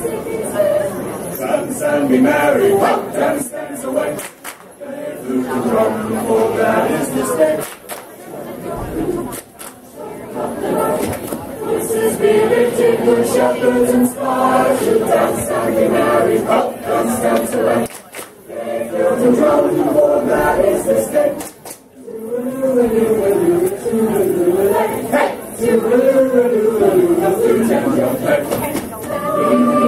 Dance and be merry, hop, dance, dance away. Flute and drum, for that is the step. This is belated, good shepherds and stars. To dance and be merry, hop, dance, dance away. Flute and drum, for that is the step. Hey! To the flute and drum, hey!